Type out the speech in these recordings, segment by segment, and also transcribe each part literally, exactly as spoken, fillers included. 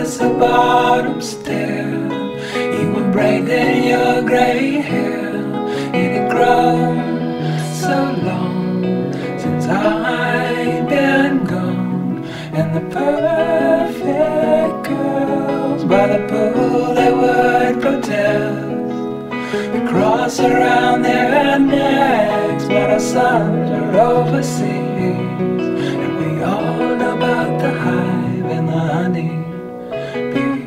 kiss the bottom stair. You were braiding your gray hair. It had grown so long since I'd been gone. And the perfect girls by the pool, they would protest the cross around their necks, but our sons are overseas, and we all know about the hive and the honey bees.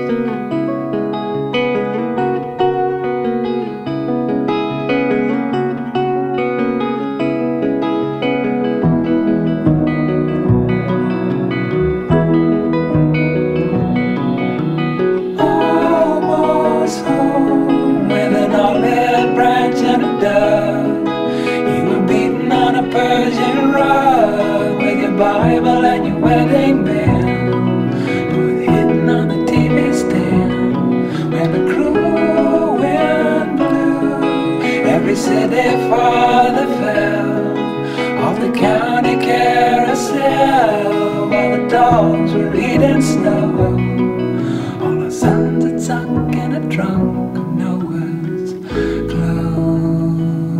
Almost home with an olive branch and a dove. You were beating on a Persian rug with your Bible and your wedding band, both hidden on the T V stand. When the cruel wind blew, every city farther fell off the county carousel, while the dogs were eating snow. All our sons had sunk in a trunk of Noah's clothes.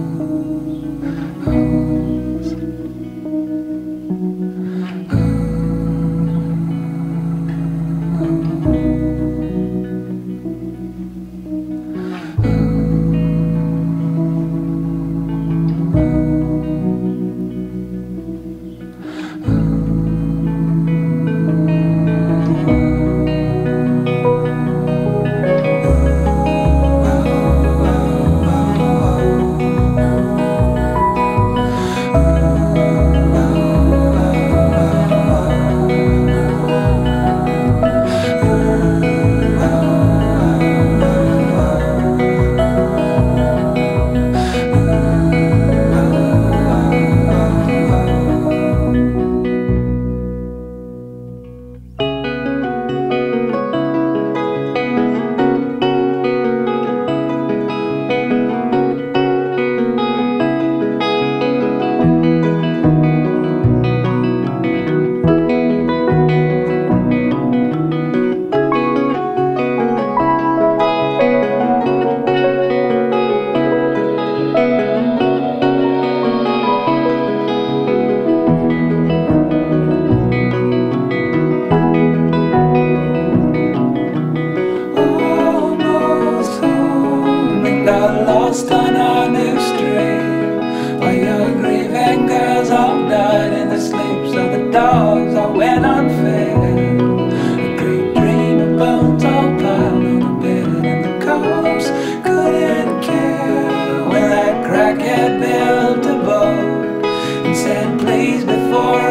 Got lost on our new street, while your grieving girls all died in the sleeps of the dogs all went unfed. A great dream of bones all piled on the bed, and the cops couldn't care when that crackhead built a boat and said, please, before